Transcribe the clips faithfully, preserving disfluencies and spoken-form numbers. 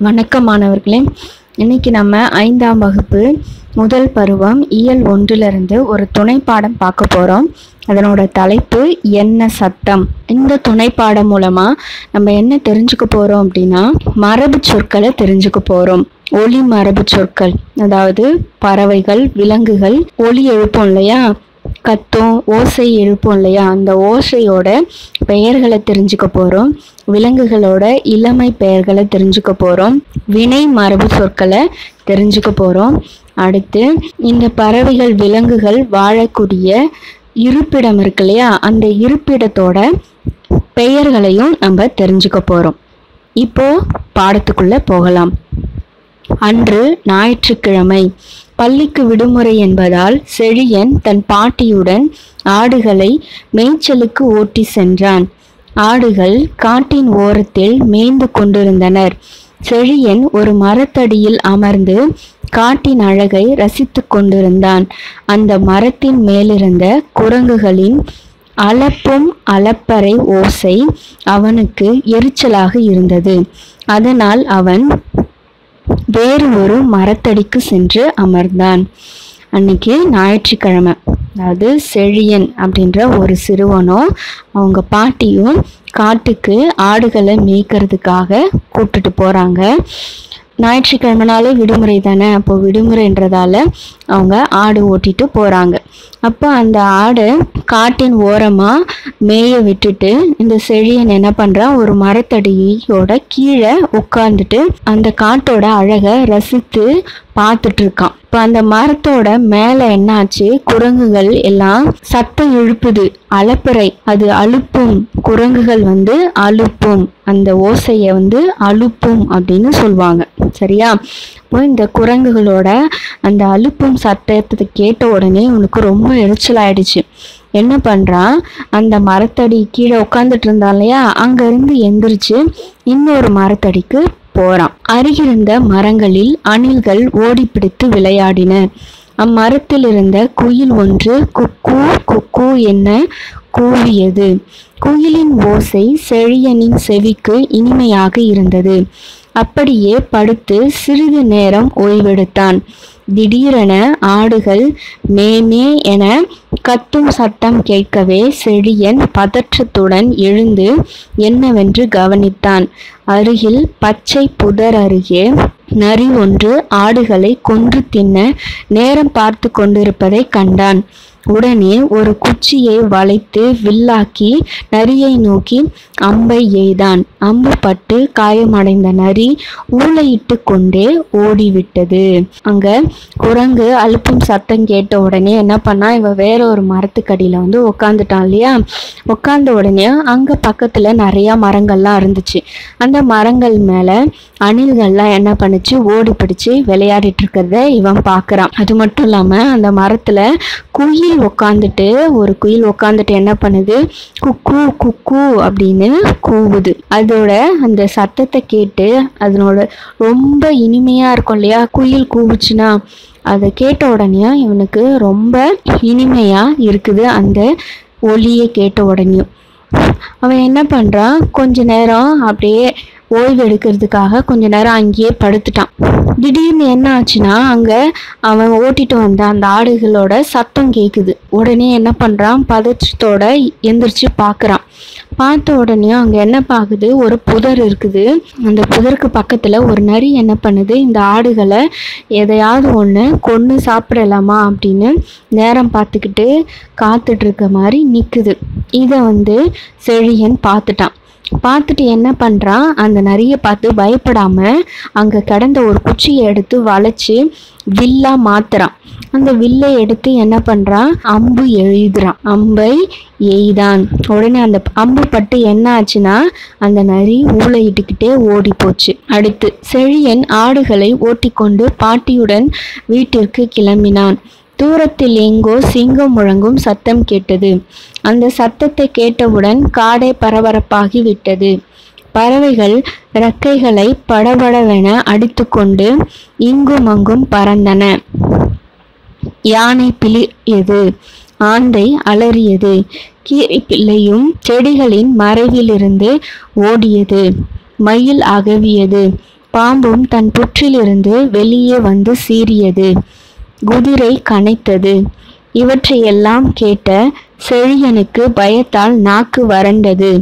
வணக்கம் மாணவர்களே. இன்னைக்கு நம்ம ஐந்தாம் வகுப்பு முதல் பருவம் இயல் ஒன்றிலிருந்து ஒரு துணைப்பாடம் பார்க்க போகிறோம். அதனோட தலைப்பு என்ன சத்தம். இந்த துணைப்பாடம் மூலமாக நம்ம என்ன தெரிஞ்சுக்க போகிறோம் அப்படின்னா, மரபு சொற்களை தெரிஞ்சுக்க போகிறோம். ஒலி மரபு சொற்கள், அதாவது பறவைகள், விலங்குகள் ஒலி எழுப்போம் இல்லையா, கத்தும் ஓசை எழுப்போம் இல்லையா, அந்த ஓசையோட பெயர்களை தெரிஞ்சுக்க போகிறோம். விலங்குகளோட இளமை பெயர்களை தெரிஞ்சுக்க போகிறோம். வினை மரபு சொற்களை தெரிஞ்சுக்க போகிறோம். அடுத்து இந்த பறவைகள், விலங்குகள் வாழக்கூடிய இருப்பிடம் இருக்கு இல்லையா, அந்த இருப்பிடத்தோட பெயர்களையும் நம்ம தெரிஞ்சுக்க போகிறோம். இப்போ பாடத்துக்குள்ள போகலாம். அன்று ஞாயிற்றுக்கிழமை. பள்ளிக்கு விடுமுறை என்பதால் செழியன் தன் பாட்டியுடன் ஆடுகளை மேய்ச்சலுக்கு ஓட்டி சென்றான். ஆடுகள் காட்டின் ஓரத்தில் மேய்ந்து கொண்டிருந்தனர். செழியன் ஒரு மரத்தடியில் அமர்ந்து காட்டின் அழகை ரசித்து கொண்டிருந்தான். அந்த மரத்தின் மேலிருந்த குரங்குகளின் அலப்பும் அலப்பறை ஓசை அவனுக்கு எரிச்சலாக இருந்தது. அதனால் அவன் வேறு ஒரு மரத்தடிக்கு சென்று அமர்ந்தான். அன்னைக்கு ஞாயிற்றுக்கிழமை. அதாவது செழியன் அப்படின்ற ஒரு சிறுவனும் அவங்க பாட்டியும் காட்டுக்கு ஆடுகளை மேய்க்கிறதுக்காக கூப்பிட்டுட்டு போகிறாங்க. ஞாயிற்றுக்கிழமைனாலே விடுமுறை தானே, அப்போ விடுமுறைன்றதால அவங்க ஆடு ஓட்டிட்டு போகிறாங்க. அப்போ அந்த ஆடை காட்டின் ஓரமாக மேய விட்டுட்டு இந்த செழியன் என்ன பண்ணுறான், ஒரு மரத்தடியோட கீழே உட்காந்துட்டு அந்த காட்டோட அழகை ரசித்து பார்த்துட்டு இருக்கான். இப்போ அந்த மரத்தோட மேலே என்னாச்சு, குரங்குகள் எல்லாம் சத்தம் எழுப்புது, அலப்பறை, அது அலுப்பும். குரங்குகள் வந்து அலுப்பும், அந்த ஓசையை வந்து அலுப்பும் அப்படின்னு சொல்லுவாங்க. சரியா? இப்போ இந்த குரங்குகளோட அந்த அலுப்பும் சத்தத்தை கேட்ட உடனே உனக்கு ரொம்ப எரிச்சல் ஆயிடுச்சு. என்ன பண்றான், அந்த மரத்தடி கீழே உட்காந்துட்டு இருந்தான் இல்லையா, அங்க இருந்து எந்திரிச்சு இன்னொரு மரத்தடிக்கு போறான். அருகிருந்த மரங்களில் அணில்கள் ஓடி பிடித்து விளையாடின. அம்மரத்தில் இருந்த குயில் ஒன்று குக்கூ குக்கூ என்ன கூவியது. குயிலின் ஓசை செழியனின் செவிக்கு இனிமையாக இருந்தது. அப்படியே படுத்து சிறிது நேரம் ஓய்வெடுத்தான். திடீரென ஆடுகள் மேமே என கத்தும் சத்தம் கேட்கவே செழியன் பதற்றத்துடன் எழுந்து என்னவென்று கவனித்தான். அருகில் பச்சை புதர் அருகே நரி ஒன்று ஆடுகளை கொன்று தின்ன நேரம் பார்த்து கொண்டிருப்பதை கண்டான். உடனே ஒரு குச்சியை வளைத்து வில்லாக்கி நரியை நோக்கி அம்பை எய்தான். அம்பு பட்டு காயமடைந்த நரி ஊளையிட்டு கொண்டே ஓடிவிட்டது. அங்க குரங்கு அலுப்பும் சத்தம் கேட்ட உடனே என்ன பண்ணா, இவ வேற ஒரு மரத்துக்கடியில வந்து உக்காந்துட்டான் இல்லையா. உட்கார்ந்த உடனே அங்க பக்கத்துல நிறைய மரங்கள்லாம் இருந்துச்சு. அந்த மரங்கள் மேல அணில்கள்லாம் என்ன பண்ணுச்சு, ஓடி பிடிச்சு விளையாடிட்டு இருக்கிறத இவன் பாக்குறான். அது மட்டும் இல்லாம அந்த மரத்துல குயில் உட்காந்துட்டு ஒரு குயில் உட்காந்துட்டு என்ன பண்ணுது, குக்கூ குக்கூ அப்படின்னு கூவுது. அதோட அந்த சத்தத்தை கேட்டு அதனோட ரொம்ப இனிமையா இருக்கும் இல்லையா, குயில் கூவுச்சுன்னா அதை கேட்ட உடனே இவனுக்கு ரொம்ப இனிமையா இருக்குது. அந்த ஒலியை கேட்ட உடனேயும் அவன் என்ன பண்றான், கொஞ்ச நேரம் அப்படியே ஓய்வு எடுக்கிறதுக்காக கொஞ்ச நேரம் அங்கேயே படுத்துட்டான். திடீர்னு என்ன ஆச்சுன்னா, அங்க அவன் ஓட்டிட்டு வந்த அந்த ஆடுகளோட சத்தம் கேக்குது. உடனே என்ன பண்றான், பதற்றத்தோட எந்திரிச்சு பாக்குறான். பார்த்த உடனே அங்க என்ன பாக்குது, ஒரு புதர் இருக்குது. அந்த புதருக்கு பக்கத்துல ஒரு நரி என்ன பண்ணுது, இந்த ஆடுகளை எதையாவது ஒண்ணு கொன்னு சாப்பிடலாமா அப்படின்னு நேரம் பார்த்துக்கிட்டு காத்துட்டு இருக்க மாதிரி நிக்குது. இதை வந்து செழியன் பார்த்துட்டான். பார்த்துட்டு என்ன பண்றான், அந்த நரியை பார்த்து பயப்படாம அங்க கிடந்த ஒரு குச்சியை எடுத்து வளைச்சு வில்லா மாத்துறான். அந்த வில்லை எடுத்து என்ன பண்றான், அம்பு எழுதுறான். அம்பை எய்தான். உடனே அந்த அம்பு பட்டு என்ன ஆச்சுன்னா, அந்த நரி ஊளையிட்டுக்கிட்டே ஓடி போச்சு. அடுத்து செழியன் ஆடுகளை ஓட்டிக்கொண்டு பாட்டியுடன் வீட்டிற்கு கிளம்பினான். தூரத்தில் எங்கோ சிங்கம் முழங்கும் சத்தம் கேட்டது. அந்த சத்தத்தை கேட்டவுடன் காடே பரபரப்பாகி விட்டது. பறவைகள் இறக்கைகளை படபடவென அடித்துக்கொண்டு இங்கும் அங்கும் பறந்தன. யானை பிளியது, ஆந்தை அலறியது, கீரை பிள்ளையும் செடிகளின் மறைவிலிருந்து ஓடியது, மயில் அகவியது, பாம்பும் தன் புற்றிலிருந்து வெளியே வந்து சீறியது. குதிரை கனைத்தது. இவற்றையெல்லாம் கேட்ட செழியனுக்கு பயத்தால் நாக்கு வறண்டது.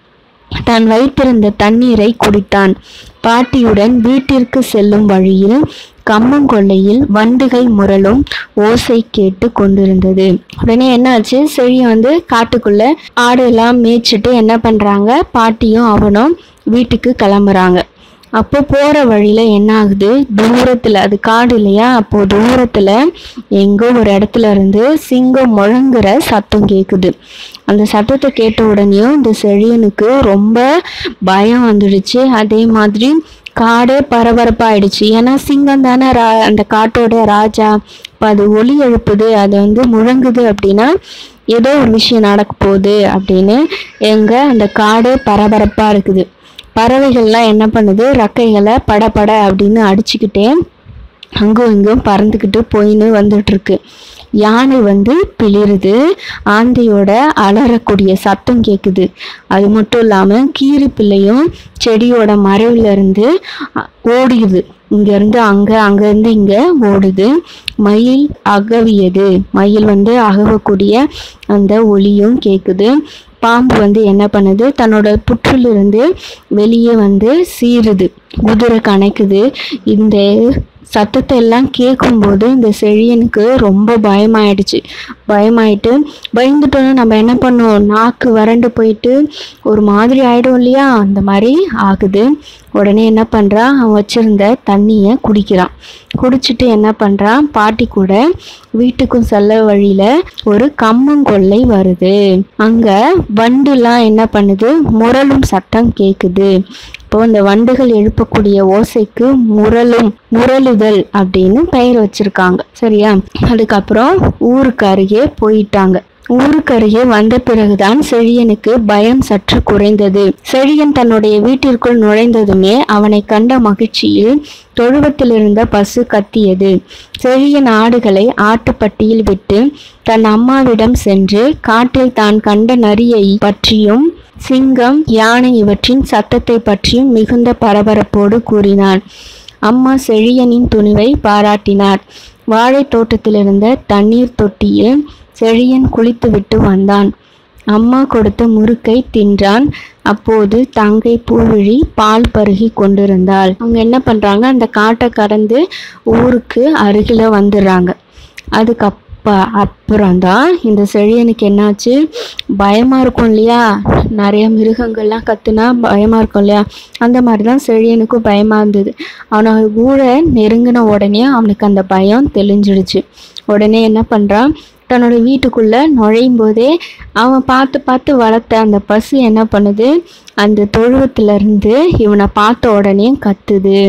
தான் வைத்திருந்த தண்ணீரை குடித்தான். பாட்டியுடன் வீட்டிற்கு செல்லும் வழியில் கம்மங்கொல்லையில் வண்டுகள் முரளும் ஓசை கேட்டு கொண்டிருந்தது. உடனே என்னாச்சு, செழியன் வந்து காட்டுக்குள்ள ஆடு எல்லாம் மேய்ச்சிட்டு என்ன பண்றாங்க, பாட்டியும் அவனும் வீட்டுக்கு கிளம்புறாங்க. அப்போ போற வழியில என்ன ஆகுது, தூரத்துல, அது காடு இல்லையா, அப்போ தூரத்துல எங்கோ ஒரு இடத்துல இருந்து சிங்கம் முழங்குற சத்தம் கேக்குது. அந்த சத்தத்தை கேட்ட உடனேயும் இந்த செழியனுக்கு ரொம்ப பயம் வந்துடுச்சு. அதே மாதிரி காடே பரபரப்பாயிடுச்சு. ஏன்னா சிங்கம் தானே ரா அந்த காட்டோட ராஜா. இப்போ அது ஒலி எழுப்புது, அது வந்து முழங்குது அப்படின்னா ஏதோ ஒரு விஷயம் நடக்க போகுது அப்படின்னு எங்க அந்த காடே பரபரப்பா இருக்குது. பறவைகள்லாம் என்ன பண்ணுது, ரெக்கைகளை படபட அப்படின்னு அடிச்சுக்கிட்டே அங்கும் இங்கும் பறந்துக்கிட்டு போயின்னு வந்துட்டு இருக்கு. யானை வந்து பிளிருது, ஆந்தையோட அலறக்கூடிய சத்தம் கேட்குது. அது மட்டும் இல்லாம கீரி பிள்ளையும் செடியோட மறைவுல இருந்து ஓடிடுது. இங்க இருந்து அங்க, அங்க இருந்து இங்க ஓடுது. மயில் அகவியது, மயில் வந்து அகவக்கூடிய அந்த ஒலியும் கேக்குது. பாம்பு வந்து என்ன பண்ணுது, தன்னோட புற்றிலிருந்து வெளியே வந்து சீருது. குதிரை கனைக்குது. இந்த சத்தத்தை எல்லாம் கேட்கும்போது இந்த செழியனுக்கு ரொம்ப பயமாயிடுச்சு. பயமாயிட்டு பயந்துட்டோன்னு நம்ம என்ன பண்ணுவோம், நாக்கு வறண்டு போயிட்டு ஒரு மாதிரி ஆயிடும் இல்லையா, அந்த மாதிரி ஆகுது. உடனே என்ன பண்றான், அவன் வச்சிருந்த தண்ணியை குடிக்கிறான். குடிச்சிட்டு என்ன பண்றான், பாட்டி கூட வீட்டுக்கும் செல்ல வழியில ஒரு கம்மங்கொல்லை வருது. அங்க வண்டுலாம் என்ன பண்ணுது, முரளும் சத்தம் கேக்குது. இப்போ இந்த வண்டுகள் எழுப்பக்கூடிய ஓசைக்கு முரளும் முரளுதல் அப்படின்னு பெயர் வச்சிருக்காங்க. சரியா? அதுக்கப்புறம் ஊருக்கு அருகே போயிட்டாங்க. ஊருக்கு அருகே வந்த பிறகுதான் செழியனுக்கு பயம் சற்று குறைந்தது. செழியன் தன்னுடைய வீட்டிற்குள் நுழைந்ததுமே அவனை கண்ட மகிழ்ச்சியில் தொழுவத்தில் இருந்த பசு கத்தியது. செழியன் ஆடுகளை ஆட்டுப்பட்டியில் விட்டு தன் அம்மாவிடம் சென்று காட்டில் தான் கண்ட நரியை பற்றியும் சிங்கம், யானை இவற்றின் சத்தத்தை பற்றியும் மிகுந்த பரபரப்போடு கூறினான். அம்மா செழியனின் துணிவை பாராட்டினார். வாழை தோட்டத்திலிருந்த தண்ணீர் தொட்டியில் செழியன் குளித்து விட்டு வந்தான். அம்மா கொடுத்த முறுக்கை தின்றான். அப்போது தங்கை பூவிழி பால் பருகி கொண்டிருந்தாள். அவங்க என்ன பண்றாங்க, அந்த காட்டை கடந்து ஊருக்கு அருகில வந்துடுறாங்க. அதுக்கப்புறம் அப்புறம்தான் இந்த செழியனுக்கு என்னாச்சு, பயமா இருக்கும் இல்லையா, நிறைய மிருகங்கள்லாம் கத்துனா பயமா இருக்கும் இல்லையா, அந்த மாதிரிதான் செழியனுக்கும் பயமா இருந்தது. அவனை ஊர நெருங்கின உடனே அவனுக்கு அந்த பயம் தெளிஞ்சிடுச்சு. உடனே என்ன பண்றான், தன்னோட வீட்டுக்குள்ள நுழையும் போதே அவன் பார்த்து பார்த்து வளர்த்த அந்த பசு என்ன பண்ணுது, அந்த தொழுவத்துல இருந்து இவனை பார்த்த உடனே கத்துது.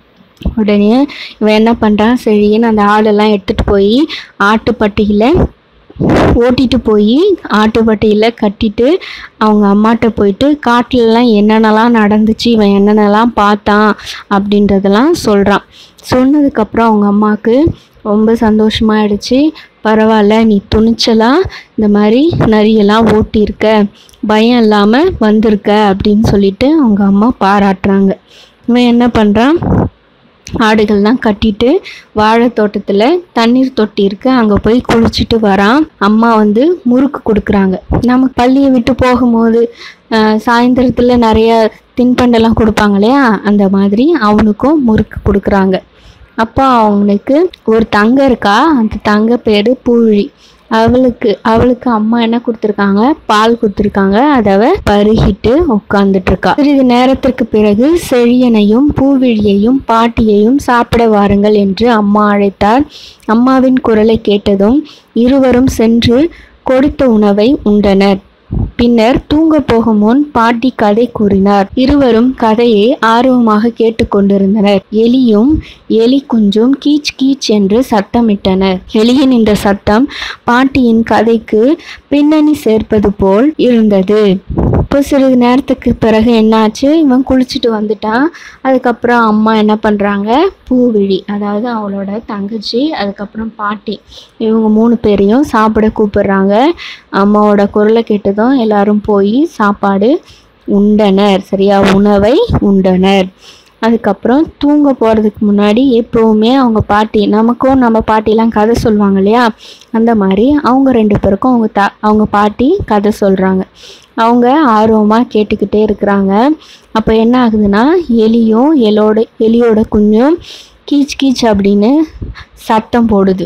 உடனே இவன் என்ன பண்றான், செழியன் அந்த ஆடெல்லாம் எடுத்துட்டு போய் ஆட்டுப்பட்டியில ஓட்டிட்டு போய் ஆட்டுப்பட்டியில கட்டிட்டு அவங்க அம்மாட்ட போயிட்டு காட்டுலலாம் என்னென்னலாம் நடந்துச்சு, இவன் என்னென்னலாம் பார்த்தான் அப்படின்றதெல்லாம் சொல்றான். சொன்னதுக்கப்புறம் அவங்க அம்மாவுக்கு ரொம்ப சந்தோஷமாயிடுச்சு. பரவாயில்ல, நீ துணிச்சலா இந்த மாதிரி நரியெல்லாம் ஓட்டியிருக்க, பயம் இல்லாமல் வந்திருக்க அப்படின்னு சொல்லிட்டு அவங்க அம்மா பாராட்டுறாங்க. இவன் என்ன பண்ணுறான், ஆடுகள்லாம் கட்டிட்டு வாழை தோட்டத்தில் தண்ணீர் தொட்டி இருக்கு, அங்கே போய் குளிச்சுட்டு வரான். அம்மா வந்து முறுக்கு கொடுக்குறாங்க. நம்ம பள்ளியை விட்டு போகும்போது சாயந்தரத்தில் நிறைய தின்பண்டெல்லாம் கொடுப்பாங்க இல்லையா, அந்த மாதிரி அவனுக்கும் முறுக்கு கொடுக்குறாங்க. அப்போ அவனுக்கு ஒரு தங்க இருக்கா, அந்த தங்க பேரு பூவிழி. அவளுக்கு அவளுக்கு அம்மா என்ன கொடுத்துருக்காங்க, பால் கொடுத்துருக்காங்க. அதை அவ பருகிட்டு உட்கார்ந்துட்டு இருக்கா. சிறிது நேரத்திற்கு பிறகு செழியனையும் பூவிழியையும் பாட்டியையும் சாப்பிட வாருங்கள் என்று அம்மா அழைத்தார். அம்மாவின் குரலை கேட்டதும் இருவரும் சென்று கொடுத்த உணவை உண்டனர். பின்னர் தூங்க போகும் முன் பாட்டி கதை கூறினார். இருவரும் கதையை ஆர்வமாக கேட்டுக்கொண்டிருந்தனர். எலியும் எலி குஞ்சும் கீச் கீச் என்று சத்தமிட்டனர். எலியின் இந்த சத்தம் பாட்டியின் கதைக்கு பின்னணி சேர்ப்பது போல் இருந்தது. இப்போ சிறிது நேரத்துக்கு பிறகு என்னாச்சு, இவன் குளிச்சுட்டு வந்துட்டான். அதுக்கப்புறம் அம்மா என்ன பண்ணுறாங்க, பூவிழி அதாவது அவளோட தங்கச்சி, அதுக்கப்புறம் பாட்டி, இவங்க மூணு பேரையும் சாப்பிட கூப்பிடுறாங்க. அம்மாவோட குரலை கேட்டதும் எல்லாரும் போய் சாப்பாடு உண்டனர். சரியா, உணவை உண்டனர். அதுக்கப்புறம் தூங்க போகிறதுக்கு முன்னாடி எப்போவுமே அவங்க பாட்டி, நமக்கும் நம்ம பாட்டிலாம் கதை சொல்லுவாங்க இல்லையா, அந்த மாதிரி அவங்க ரெண்டு பேருக்கும் அவங்க தா அவங்க பாட்டி கதை சொல்கிறாங்க. அவங்க ஆர்வமாக கேட்டுக்கிட்டே இருக்கிறாங்க. அப்போ என்ன ஆகுதுன்னா, எலியும் எலோட எலியோட குஞ்சும் கீச் கீச் அப்படின்னு சத்தம் போடுது.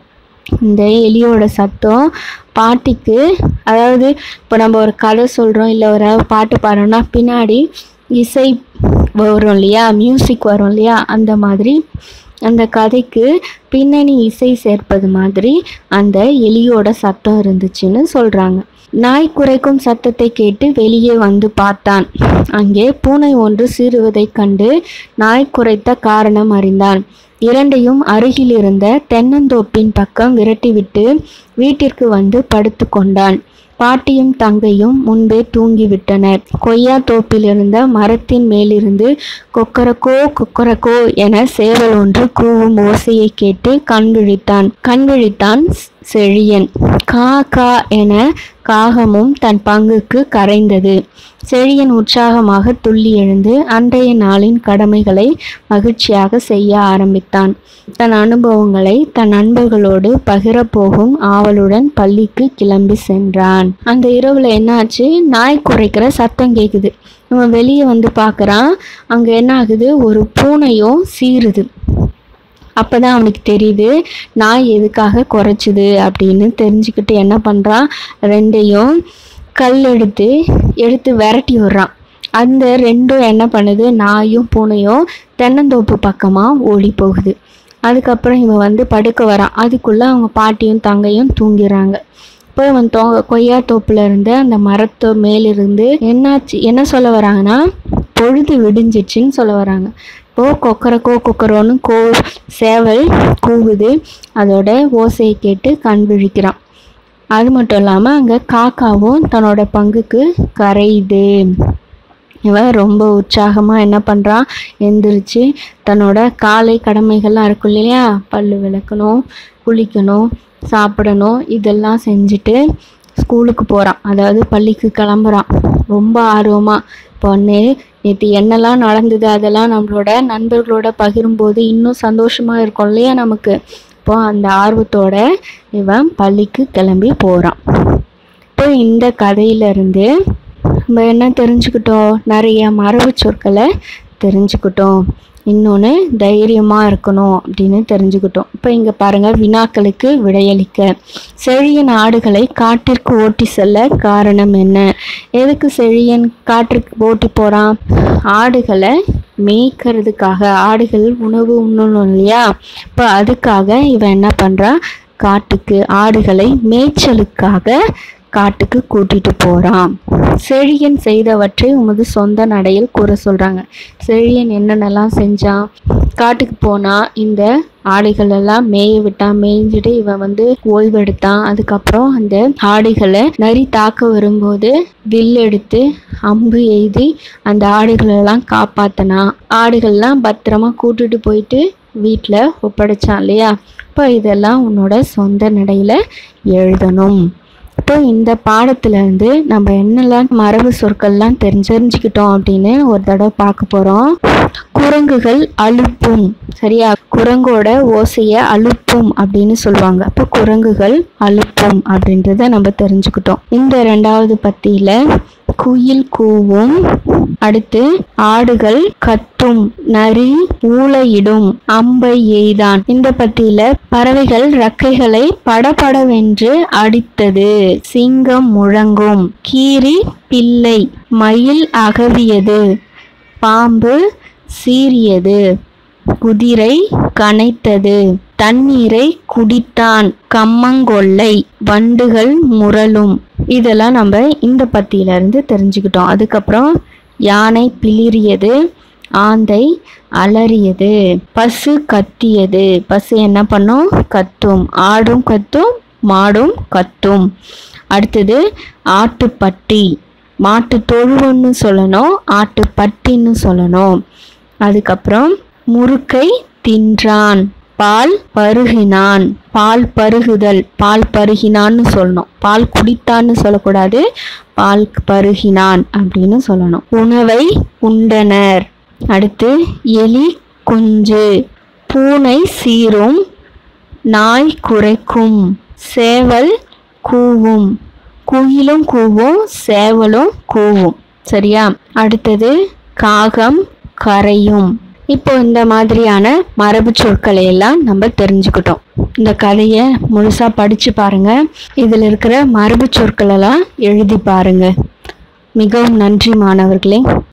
இந்த எலியோட சத்தம் பாட்டிக்கு, அதாவது இப்போ நம்ம ஒரு கதை சொல்கிறோம் இல்லை ஒரு பாட்டு பாடுறோம்னா பின்னாடி இசை வரும் இல்லையா, மியூசிக் வரும் இல்லையா, அந்த மாதிரி அந்த கதைக்கு பின்னணி இசை சேர்ப்பது மாதிரி அந்த எலியோட சத்தம் இருந்துச்சுன்னு சொல்கிறாங்க. நாய் குரைக்கும் சத்தத்தை கேட்டு வெளியே வந்து பார்த்தான். அங்கே பூனை ஒன்று சீறுவதைக் கண்டு நாய் குரைத்த காரணம் அறிந்தான். இரண்டையும் அருகில் இருந்த தென்னந்தோப்பின் பக்கம் விரட்டிவிட்டு வீட்டிற்கு வந்து படுத்து கொண்டான். பாட்டியும் தங்கையும் முன்பே தூங்கிவிட்டனர். கொய்யா தோப்பில் இருந்த மரத்தின் மேலிருந்து கொக்கரக்கோ கொக்கரக்கோ என சேவல் ஒன்று கூவும் ஓசையை கேட்டு கண் விழித்தான். கண் விழித்தான் செழியன். கா கா என காகமும் தன் பங்குக்கு கரைந்தது. செழியன் உற்சாகமாக துள்ளி எழுந்து அன்றைய நாளின் கடமைகளை மகிழ்ச்சியாக செய்ய ஆரம்பித்தான். தன் அனுபவங்களை தன் நண்பர்களோடு பகிரப்போகும் ஆவலுடன் பள்ளிக்கு கிளம்பி சென்றான். அந்த இரவுல என்னாச்சு, நாய் குரைக்கிற சத்தம் கேக்குது. இவன் வெளியே வந்து பார்க்கறான். அங்க என்ன ஆகுது, ஒரு பூனையும் சீருது. அப்போதான் அவனுக்கு தெரியுது நாய் எதுக்காக குறைச்சிது அப்படின்னு. தெரிஞ்சுக்கிட்டு என்ன பண்ணுறான், ரெண்டையும் கல் எடுத்து எடுத்து விரட்டி விடுறான். அந்த ரெண்டும் என்ன பண்ணுது, நாயும் பூனையும் தென்னந்தோப்பு பக்கமாக ஓடி போகுது. அதுக்கப்புறம் இவன் வந்து படுக்க வரான். அதுக்குள்ளே அவங்க பாட்டியும் தங்கையும் தூங்கிடுறாங்க. இப்போ இவன் தோ கொய்யா தோப்புல இருந்து அந்த மரத்து மேலிருந்து என்னாச்சு என்ன சொல்ல வராங்கன்னா, பொழுது விடிஞ்சிச்சுன்னு சொல்ல வராங்க. இப்போ கொக்கரக்கோ கொக்கரோன்னு கோ சேவல் கூவுது. அதோட ஓசையை கேட்டு கண் விழிக்கிறான். அது மட்டும் இல்லாமல் அங்கே காக்காவும் தன்னோட பங்குக்கு கரையுது. இவன் ரொம்ப உற்சாகமாக என்ன பண்ணுறான், எந்திரிச்சு தன்னோட காலை கடமைகள்லாம் இருக்கும் இல்லையா, பல்லு விளக்கணும், குளிக்கணும், சாப்பிடணும், இதெல்லாம் செஞ்சுட்டு ஸ்கூலுக்கு போகிறான். அதாவது பள்ளிக்கு கிளம்புறான் ரொம்ப ஆர்வமாக. பொண்ணு நேற்று என்னெல்லாம் நடந்தது அதெல்லாம் நம்மளோட நண்பர்களோட பகிரும்போது இன்னும் சந்தோஷமாக இருக்கும் இல்லையா நமக்கு. இப்போ அந்த ஆர்வத்தோட இவன் பள்ளிக்கு கிளம்பி போகிறான். இப்போ இந்த கதையிலேருந்து நம்ம என்ன தெரிஞ்சுக்கிட்டோம், நிறைய மரபு சொற்களை தெரிஞ்சுக்கிட்டோம். இன்னொன்று தைரியமாக இருக்கணும் அப்படின்னு தெரிஞ்சுக்கிட்டோம். இப்போ இங்கே பாருங்கள், வினாக்களுக்கு விடையளிக்க. செழியன் ஆடுகளை காட்டிற்கு ஓட்டி செல்ல காரணம் என்ன? எதுக்கு செழியன் காட்டிற்கு ஓட்டி போகிறான்? ஆடுகளை மேய்க்கிறதுக்காக. ஆடுகள் உணவு உண்ணணும் இல்லையா, இப்போ அதுக்காக இவன் என்ன பண்ணுறான், காட்டுக்கு ஆடுகளை மேய்ச்சலுக்காக காட்டுக்கு கூட்டிட்டு போகிறான். செழியன் செய்தவற்றை உமது சொந்த நடையில் கூற சொல்கிறாங்க. செழியன் என்னென்னலாம் செஞ்சான், காட்டுக்கு போனால் இந்த ஆடுகள் எல்லாம் மேய விட்டான். மேய்ஞ்சிட்டு இவன் வந்து ஓய்வெடுத்தான். அதுக்கப்புறம் அந்த ஆடுகளை நரி தாக்க வரும்போது வில் எடுத்து அம்பு எய்தி அந்த ஆடுகளெல்லாம் காப்பாற்றினான். ஆடுகள்லாம் பத்திரமா கூட்டிட்டு போயிட்டு வீட்டில் ஒப்படைச்சான் இல்லையா. இப்போ இதெல்லாம் உன்னோட சொந்த நடையில் எழுதணும். இப்போ இந்த பாடத்துலேருந்து நம்ம என்னெல்லாம் மரபு சொற்கள்லாம் தெரிஞ்சிருந்துக்கிட்டோம் அப்படின்னு ஒரு தடவை பார்க்க போகிறோம். குரங்குகள் அலுப்பும், சரியா, குரங்கோட ஓசையை அலுப்பும் அப்படின்னு சொல்லுவாங்க. அப்போ குரங்குகள் அலுப்பும் அப்படின்றத நம்ம தெரிஞ்சுக்கிட்டோம். இந்த ரெண்டாவது பத்தியில குயில் கூவும், அடுத்து ஆடுகள் கத்தும், நரி ஊளையிடும், அம்பை எய்தான். இந்த பத்தியில பறவைகள் ரெக்கைகளை படபடவென்று அடித்தது, சிங்கம் முழங்கும், கீரி பிள்ளை, மயில் அகவியது, பாம்பு சீறியது, குதிரை கனைத்தது, தண்ணீரை குடித்தான், கம்மங்கொள்ளை, வண்டுகள் முரளும். இதெல்லாம் நம்ம இந்த பத்தியிலிருந்து தெரிஞ்சுக்கிட்டோம். அதுக்கப்புறம் யானை பிளிறியது, ஆந்தை அலறியது, பசு கத்தியது. பசு என்ன பண்ணும், கத்தும். ஆடும் கத்தும், மாடும் கத்தும். அடுத்தது ஆட்டுப்பட்டி, மாட்டு தொழுவன்னு சொல்லணும், ஆட்டுப்பட்டின்னு சொல்லணும். அதுக்கப்புறம் முறுக்கை தின்றான், பால் பருகினான், பால் பருகுதல், பால் பருகினான்னு சொல்லணும், பால் குடித்தான்னு சொல்லக்கூடாது, பால் பருகினான் அப்படின்னு சொல்லணும். உணவை உண்டனர், அடுத்து எலி குஞ்சு, பூனை சீரும், நாய் குரைக்கும், சேவல் கூவும், குயிலும் கூவும், சேவலும் கூவும். சரியா? அடுத்தது காகம் கரையும். இப்போ இந்த மாதிரியான மரபு சொற்களை எல்லாம் நம்ம தெரிஞ்சுக்கிட்டோம். இந்த கதையை முழுசா படிச்சு பாருங்க. இதில் இருக்கிற மரபு சொற்களெல்லாம் எழுதி பாருங்க. மிகவும் நன்றி மாணவர்களே.